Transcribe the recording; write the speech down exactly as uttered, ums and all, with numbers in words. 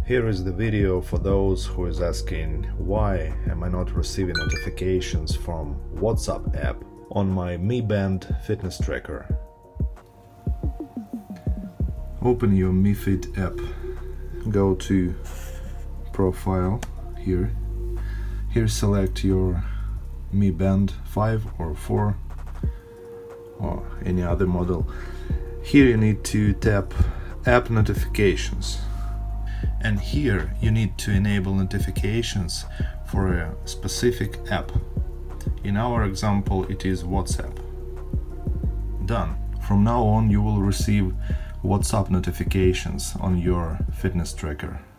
Here is the video for those who is asking why am I not receiving notifications from WhatsApp app on my Mi Band fitness tracker. Open your Mi Fit app, go to profile here, here select your Mi Band five or four or any other model. Here you need to tap app notifications. And here you need to enable notifications for a specific app. In our example it is WhatsApp. Done. From now on you will receive WhatsApp notifications on your fitness tracker.